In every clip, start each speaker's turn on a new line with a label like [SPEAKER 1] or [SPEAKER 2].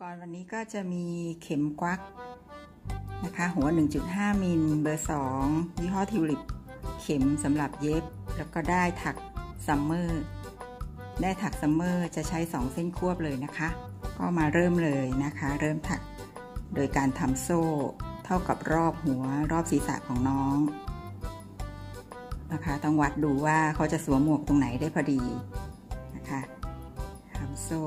[SPEAKER 1] กรณ์วันนี้ก็จะมีเข็มกวักนะคะหัว 1.5 มิลเบอร์ 2ยี่ห้อทิวลิปเข็มสำหรับเย็บแล้วก็ได้ถักซัมเมอร์จะใช้2เส้นควบเลยนะคะก็มาเริ่มเลยนะคะเริ่มถักโดยการทำโซ่เท่ากับรอบหัวรอบศีรษะของน้องนะคะต้องวัดดูว่าเขาจะสวมหมวกตรงไหนได้พอดีนะคะทำโซ่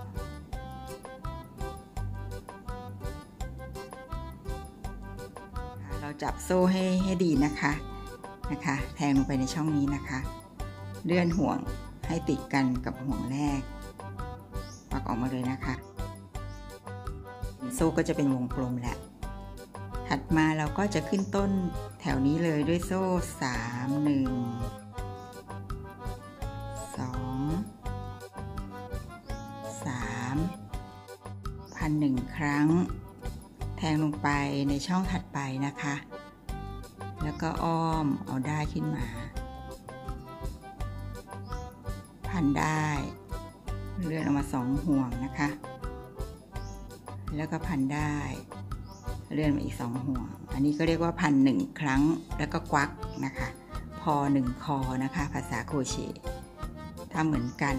[SPEAKER 1] เราจับโซ่ให้ดีนะคะแทงลงไปในช่องนี้นะคะเลื่อนห่วงให้ติดกันกับห่วงแรกปักออกมาเลยนะคะโซ่ก็จะเป็นวงกลมแหละถัดมาเราก็จะขึ้นต้นแถวนี้เลยด้วยโซ่3 พัน1 ครั้งแทงลงไปในช่องถัดไปนะคะแล้วก็อ้อมเอาได้ขึ้นมาพันได้เลื่อนออกมา2ห่วงนะคะแล้วก็พันได้เลื่อนมาอีก2ห่วงอันนี้ก็เรียกว่าพัน1 ครั้งแล้วก็กวักนะคะพอ1 คอนะคะภาษาโครเชต์ทำเหมือนกัน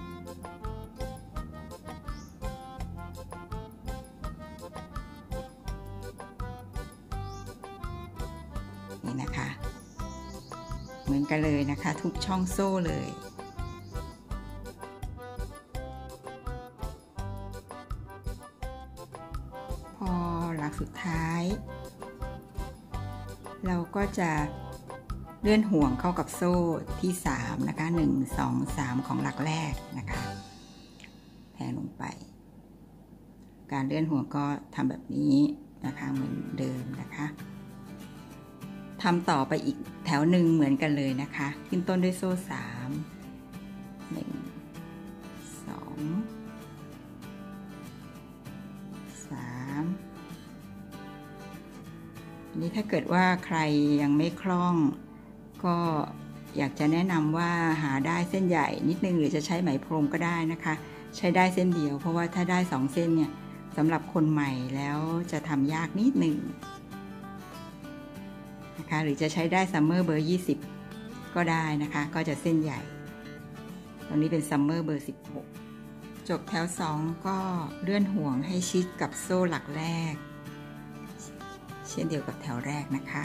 [SPEAKER 1] นี่นะคะเหมือนกันเลยนะคะทุกช่องโซ่เลยพอหลักสุดท้ายเราก็จะเลื่อนห่วงเข้ากับโซ่ที่3นะคะ1 2 3ของหลักแรกนะคะแทงลงไปการเลื่อนห่วงก็ทำแบบนี้นะคะเหมือนเดิมนะคะทำต่อไปอีกแถวหนึ่งเหมือนกันเลยนะคะขึ้นต้นด้วยโซ่3 1 2 3นี่ถ้าเกิดว่าใครยังไม่คล่องก็อยากจะแนะนำว่าหาได้เส้นใหญ่นิดนึงหรือจะใช้ไหมพรมก็ได้นะคะใช้ได้เส้นเดียวเพราะว่าถ้าได้2เส้นเนี่ยสำหรับคนใหม่แล้วจะทำยากนิดนึงนะคะหรือจะใช้ได้ซัมเมอร์เบอร์20ก็ได้นะคะก็จะเส้นใหญ่ตรงนี้เป็นซัมเมอร์เบอร์16จบแถว2ก็เลื่อนห่วงให้ชิดกับโซ่หลักแรกเช่นเดียวกับแถวแรกนะคะ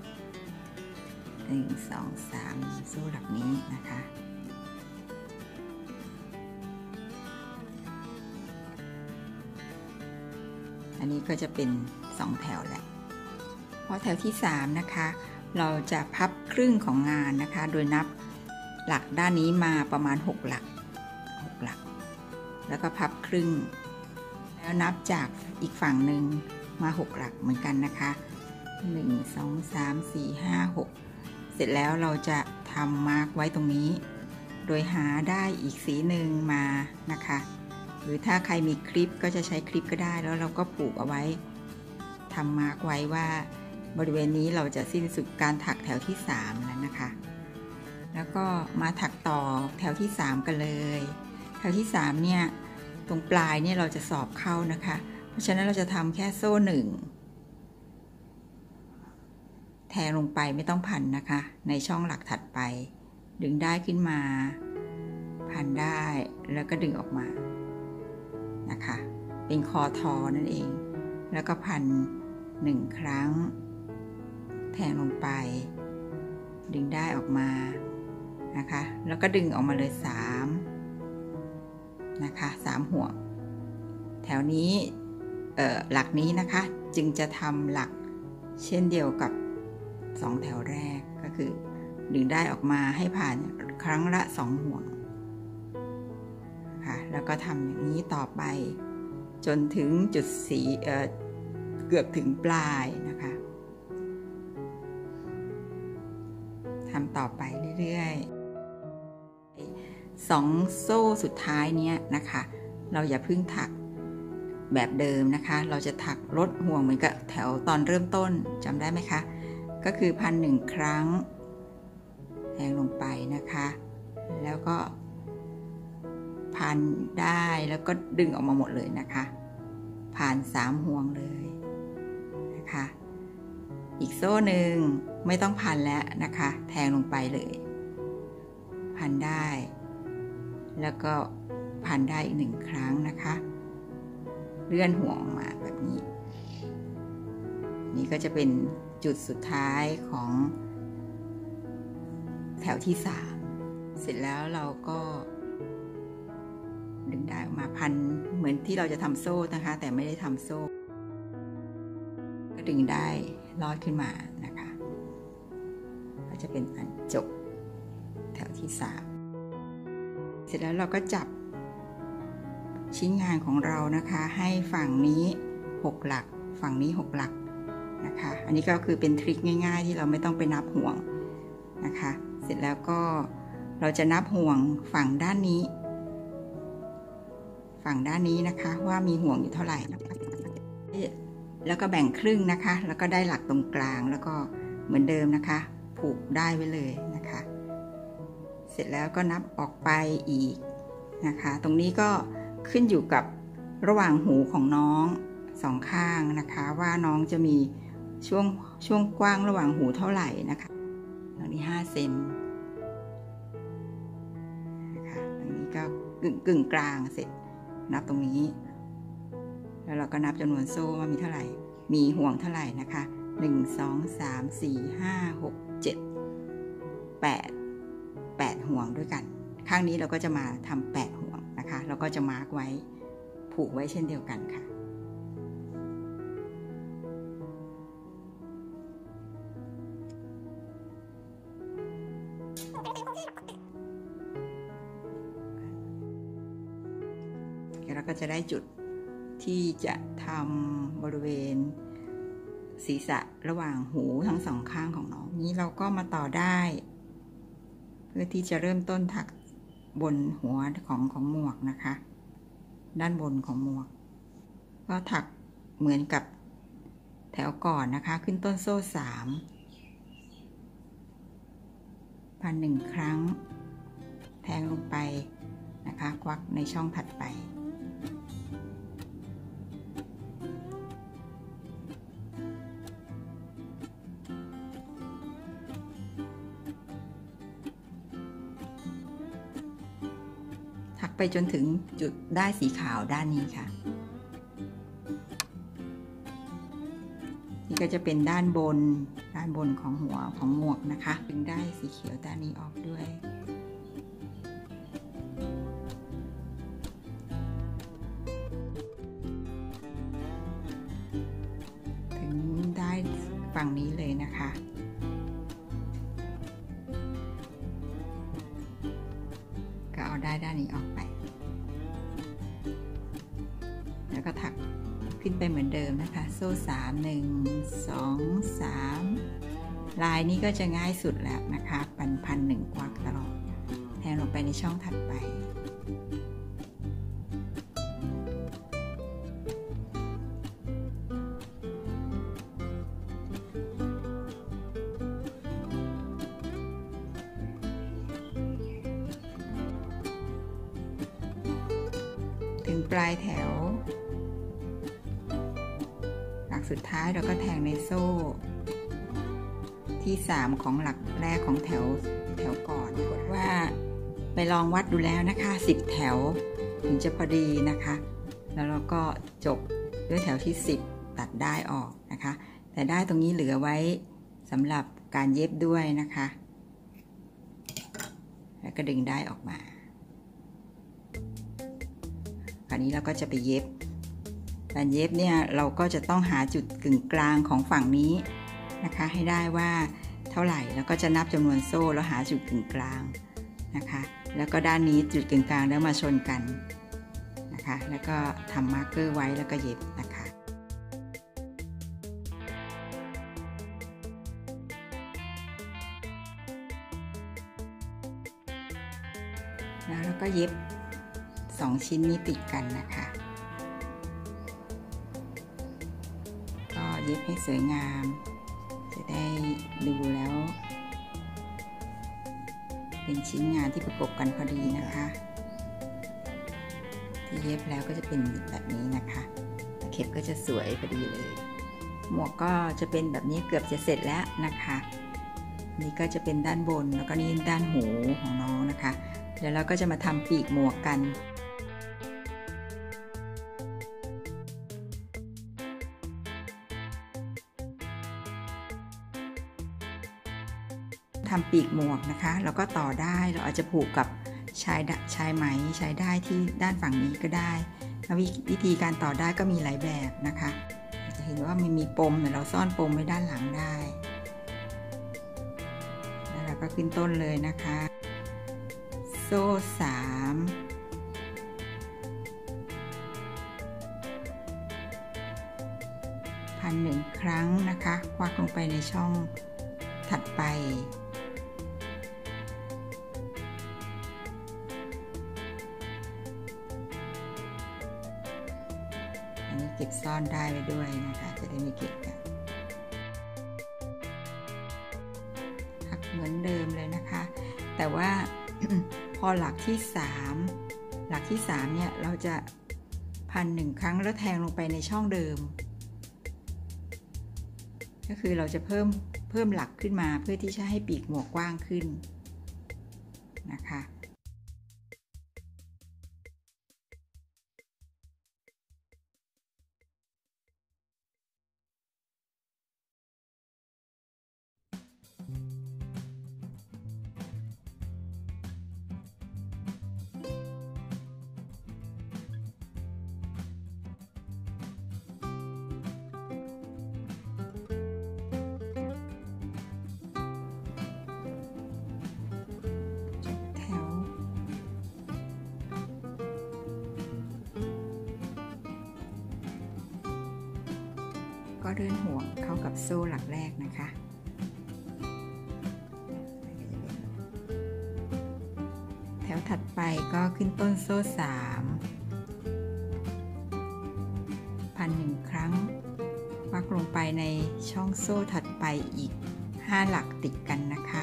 [SPEAKER 1] 1 2 3โซ่หลักนี้นะคะอันนี้ก็จะเป็น2แถวแหละพอแถวที่3นะคะเราจะพับครึ่งของงานนะคะโดยนับหลักด้านนี้มาประมาณ6 หลักแล้วก็พับครึ่งแล้วนับจากอีกฝั่งหนึ่งมา6 หลักเหมือนกันนะคะ1 2 3 4 5 6เสร็จแล้วเราจะทำมาร์กไว้ตรงนี้โดยหาได้อีกสีหนึ่งมานะคะหรือถ้าใครมีคลิปก็จะใช้คลิปก็ได้แล้วเราก็ผูกเอาไว้ทำมาร์กไว้ว่าบริเวณนี้เราจะสิ้นสุดการถักแถวที่3แล้วนะคะแล้วก็มาถักต่อแถวที่3กันเลยแถวที่3เนี่ยตรงปลายเนี่ยเราจะสอบเข้านะคะเพราะฉะนั้นเราจะทำแค่โซ่1แทงลงไปไม่ต้องพันนะคะในช่องหลักถัดไปดึงได้ขึ้นมาพันได้แล้วก็ดึงออกมานะคะเป็นคอทอนั่นเองแล้วก็พัน1 ครั้งแทงลงไปดึงได้ออกมานะคะแล้วก็ดึงออกมาเลย3นะคะ3ห่วงแถวนี้หลักนี้นะคะจึงจะทำหลักเช่นเดียวกับ2แถวแรกก็คือดึงได้ออกมาให้ผ่านครั้งละ2ห่วงค่ะแล้วก็ทำอย่างนี้ต่อไปจนถึงจุดสีเกือบถึงปลายนะคะทำต่อไปเรื่อยๆ2โซ่สุดท้ายเนี้ยนะคะเราอย่าเพิ่งถักแบบเดิมนะคะเราจะถักลดห่วงเหมือนกับแถวตอนเริ่มต้นจำได้ไหมคะก็คือพัน1 ครั้งแทงลงไปนะคะแล้วก็พันได้แล้วก็ดึงออกมาหมดเลยนะคะผ่าน3ห่วงเลยนะคะอีกโซ่หนึ่งไม่ต้องพันแล้วนะคะแทงลงไปเลยพันได้แล้วก็พันได้อีก1ครั้งนะคะเลื่อนห่วงออกมาแบบนี้นี่ก็จะเป็นจุดสุดท้ายของแถวที่3เสร็จแล้วเราก็ดึงได้ออกมาพันเหมือนที่เราจะทำโซ่นะคะแต่ไม่ได้ทำโซ่ก็ดึงได้ลอดขึ้นมานะคะก็จะเป็นอันจบแถวที่3เสร็จแล้วเราก็จับชิ้นงานของเรานะคะให้ฝั่งนี้6หลักฝั่งนี้6หลักนะคะอันนี้ก็คือเป็นทริคง่ายๆที่เราไม่ต้องไปนับห่วงนะคะเสร็จแล้วก็เราจะนับห่วงฝั่งด้านนี้นะคะว่ามีห่วงอยู่เท่าไหร่แล้วก็แบ่งครึ่งนะคะแล้วก็ได้หลักตรงกลางแล้วก็เหมือนเดิมนะคะผูกได้ไว้เลยนะคะเสร็จแล้วก็นับออกไปอีกนะคะตรงนี้ก็ขึ้นอยู่กับระหว่างหูของน้อง2ข้างนะคะว่าน้องจะมีช่วงกว้างระหว่างหูเท่าไหร่นะคะตรงนี้5 เซนนะคะตรงนี้ก็กึ่งกลางเสร็จนับตรงนี้แล้วเราก็นับจำนวนโซ่ว่ามีเท่าไหร่มีห่วงเท่าไหร่นะคะ1 2 3 4 5 6 7 8ห่วงด้วยกันข้างนี้เราก็จะมาทำ8ห่วงนะคะเราก็จะมาร์กไว้ผูกไว้เช่นเดียวกันค่ะเราก็จะได้จุดที่จะทำบริเวณศีรษะระหว่างหูทั้ง2ข้างของน้องนี้เราก็มาต่อได้เพื่อที่จะเริ่มต้นถักบนหัวของหมวกนะคะด้านบนของหมวกก็ถักเหมือนกับแถวก่อนนะคะขึ้นต้นโซ่3พัน1ครั้งแทงลงไปนะคะควักในช่องถัดไปถักไปจนถึงจุดได้สีขาวด้านนี้ค่ะนี่ก็จะเป็นด้านบนของหัวของหมวกนะคะดึงได้สีเขียวด้านนี้ออกด้วยถึงได้ฝั่งนี้เลยนะคะก็เอาได้ด้านนี้ออกไปแล้วก็ถักขึ้นไปเหมือนเดิมนะคะโซ่3 1 2 3ลายนี้ก็จะง่ายสุดแล้วนะคะพัน1ควักตลอดแทงลงไปในช่องถัดไปถึงปลายแถวหลักสุดท้ายเราก็แทงในโซ่ที่3ของหลักแรกของแถวก่อนกดว่าไปลองวัดดูแล้วนะคะ10แถวถึงจะพอดีนะคะแล้วเราก็จบด้วยแถวที่10ตัดได้ออกนะคะแต่ได้ตรงนี้เหลือไว้สำหรับการเย็บด้วยนะคะแล้วก็ดึงได้ออกมาคราวนี้เราก็จะไปเย็บการเย็บเนี่ยเราก็จะต้องหาจุดกึ่งกลางของฝั่งนี้นะคะให้ได้ว่าเท่าไหร่แล้วก็จะนับจำนวนโซ่แล้วหาจุดกึ่งกลางนะคะแล้วก็ด้านนี้จุดกึ่งกลางแล้วมาชนกันนะคะแล้วก็ทำมาร์กเกอร์ไว้แล้วก็เย็บนะคะแล้วเราก็เย็บ2ชิ้นนี้ติดกันนะคะก็เย็บให้สวยงามจะได้ดูแล้วเป็นชิ้นงานที่ประกบกันพอดีนะคะที่เย็บแล้วก็จะเป็นแบบนี้นะคะเข็บก็จะสวยพอดีเลยหมวกก็จะเป็นแบบนี้เกือบจะเสร็จแล้วนะคะนี่ก็จะเป็นด้านบนแล้วก็นี่ด้านหูของน้องนะคะเดี๋ยวเราก็จะมาทำปีกหมวกกันทำปีกหมวกนะคะแล้วก็ต่อได้เราอาจจะผูกกับชายไหมชายได้ที่ด้านฝั่งนี้ก็ได้วิธีการต่อได้ก็มีหลายแบบนะคะจะเห็นว่ามันมีปมเราซ่อนปมไว้ด้านหลังได้แล้วเราก็ขึ้นต้นเลยนะคะโซ่3พัน1 ครั้งนะคะควักลงไปในช่องถัดไปอันนี้เก็บซ่อนได้ไปด้วยนะคะจะได้ไม่เก็บกันถักเหมือนเดิมเลยนะคะแต่ว่า พอหลักที่3เนี่ยเราจะพัน1 ครั้งแล้วแทงลงไปในช่องเดิมก็คือเราจะเพิ่มหลักขึ้นมาเพื่อที่จะให้ปีกหมวกกว้างขึ้นนะคะก็เดินห่วงเข้ากับโซ่หลักแรกนะคะแถวถัดไปก็ขึ้นต้นโซ่3พัน1 ครั้งควักลงไปในช่องโซ่ถัดไปอีก5 หลักติดกันนะคะ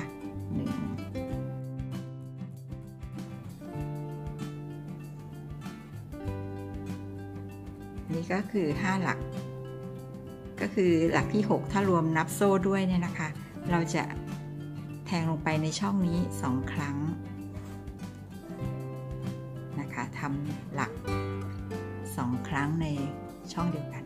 [SPEAKER 1] นี่ก็คือ5 หลักก็คือหลักที่6ถ้ารวมนับโซ่ด้วยเนี่ยนะคะเราจะแทงลงไปในช่องนี้2 ครั้งนะคะทำหลัก2 ครั้งในช่องเดียวกัน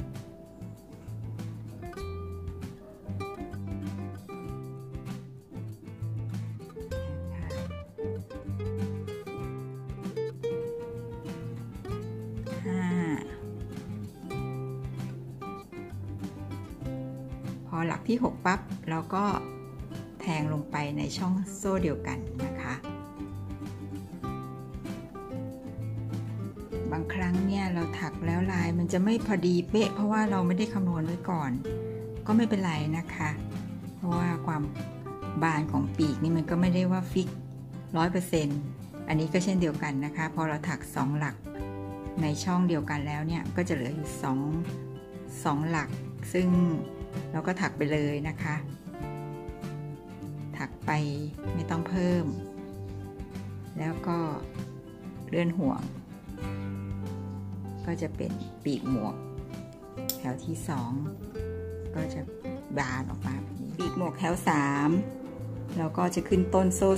[SPEAKER 1] พอหลักที่6ปั๊บเราก็แทงลงไปในช่องโซ่เดียวกันนะคะบางครั้งเนี่ยเราถักแล้วลายมันจะไม่พอดีเป๊ะเพราะว่าเราไม่ได้คำนวณไว้ก่อนก็ไม่เป็นไรนะคะเพราะว่าความบานของปีกนี่มันก็ไม่ได้ว่าฟิก100%อันนี้ก็เช่นเดียวกันนะคะพอเราถัก2 หลักในช่องเดียวกันแล้วเนี่ยก็จะเหลืออยู่2 หลักซึ่งเราก็ถักไปเลยนะคะถักไปไม่ต้องเพิ่มแล้วก็เลื่อนห่วงก็จะเป็นปีกหมวกแถวที่2ก็จะบานออกมาแบบนี้ปีกหมวกแถว3แล้วก็จะขึ้นต้นโซ่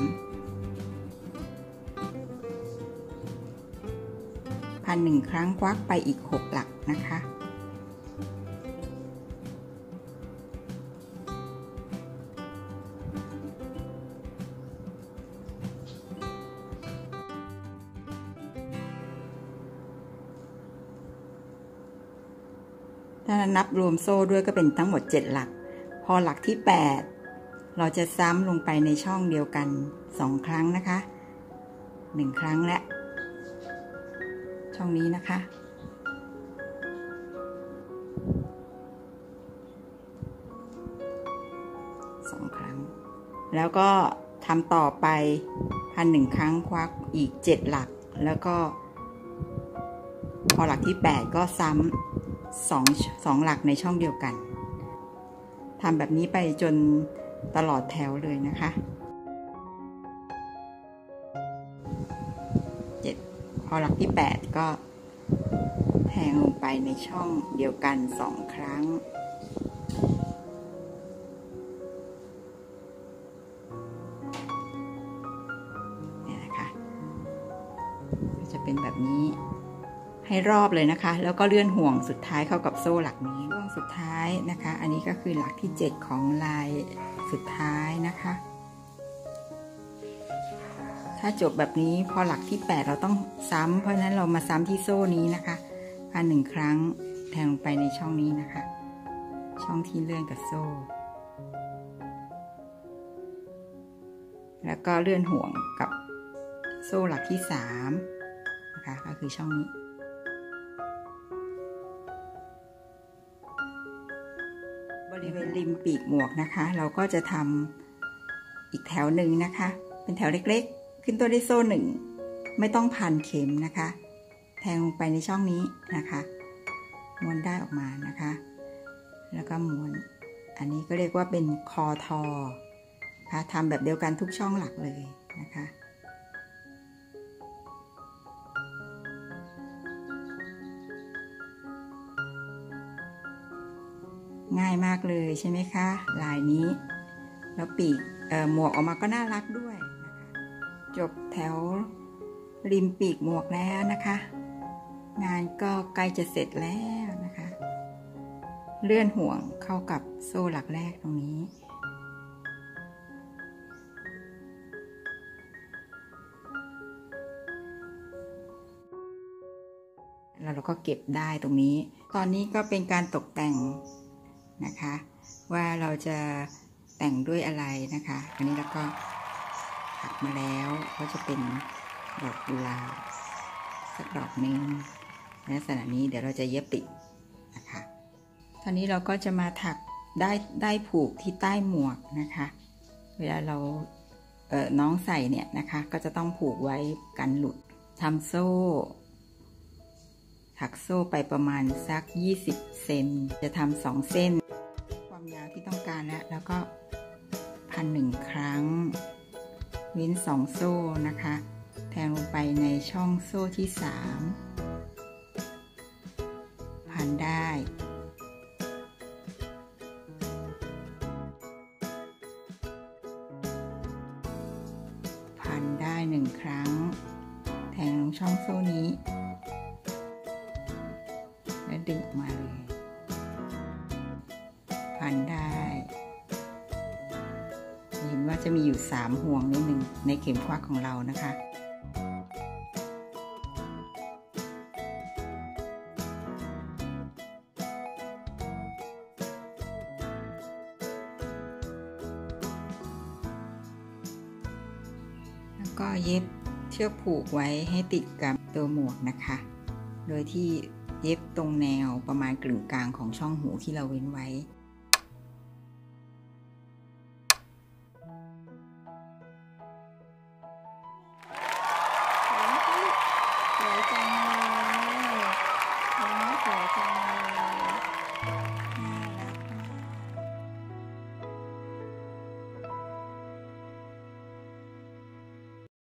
[SPEAKER 1] 3พัน1 ครั้งควักไปอีก6 หลักนะคะถ้านับรวมโซ่ด้วยก็เป็นทั้งหมด7 หลักพอหลักที่8เราจะซ้ำลงไปในช่องเดียวกัน2 ครั้งนะคะ1 ครั้งและช่องนี้นะคะ2 ครั้งแล้วก็ทำต่อไปพัน1 ครั้งควักอีก7 หลักแล้วก็พอหลักที่8ก็ซ้ำ2 หลักในช่องเดียวกันทำแบบนี้ไปจนตลอดแถวเลยนะคะ7พอหลักที่8ก็แทงลงไปในช่องเดียวกัน2 ครั้งเนี่ยนะคะจะเป็นแบบนี้ให้รอบเลยนะคะแล้วก็เลื่อนห่วงสุดท้ายเข้ากับโซ่หลักนี้ห่วงสุดท้ายนะคะอันนี้ก็คือหลักที่7ของลายสุดท้ายนะคะถ้าจบแบบนี้พอหลักที่8เราต้องซ้ำเพราะฉะนั้นเรามาซ้ำที่โซ่นี้นะคะ1 ครั้งแทงลงไปในช่องนี้นะคะช่องที่เลื่อนกับโซ่แล้วก็เลื่อนห่วงกับโซ่หลักที่3นะคะก็คือช่องนี้บริเวณริมปีกหมวกนะคะเราก็จะทำอีกแถวหนึ่งนะคะเป็นแถวเล็กๆขึ้นตัวด้วยโซ่1ไม่ต้องพันเข็มนะคะแทงลงไปในช่องนี้นะคะม้วนได้ออกมานะคะแล้วก็ม้วนอันนี้ก็เรียกว่าเป็นคอทอค่ะทำแบบเดียวกันทุกช่องหลักเลยนะคะง่ายมากเลยใช่ไหมคะลายนี้แล้วปีกหมวกออกมาก็น่ารักด้วยนะคะจบแถวริมปีกหมวกแล้วนะคะงานก็ใกล้จะเสร็จแล้วนะคะเลื่อนห่วงเข้ากับโซ่หลักแรกตรงนี้แล้วเราก็เก็บได้ตรงนี้ตอนนี้ก็เป็นการตกแต่งนะคะว่าเราจะแต่งด้วยอะไรนะคะอันนี้เราก็ถักมาแล้วก็จะเป็นดอกกุหลาบสักดอกหนึ่งลักษณะนี้เดี๋ยวเราจะเย็บติดนะคะตอนนี้เราก็จะมาถักได้ผูกที่ใต้หมวกนะคะเวลาเราน้องใส่เนี่ยนะคะก็จะต้องผูกไว้กันหลุดทำโซ่ถักโซ่ไปประมาณสัก20 เซนจะทำ2 เส้นความยาวที่ต้องการแล้วก็พัน1 ครั้งเว้น2 โซ่นะคะแทงลงไปในช่องโซ่ที่3พันได้1 ครั้งแทงลงช่องโซ่นี้แล้วดึงออกมาเลยพันได้เห็นว่าจะมีอยู่3 ห่วงนิดนึงในเข็มควักของเรานะคะแล้วก็เย็บเชือกผูกไว้ให้ติดกับตัวหมวกนะคะโดยที่เย็บตรงแนวประมาณกึ่งกลางของช่องหูที่เราเว้นไว้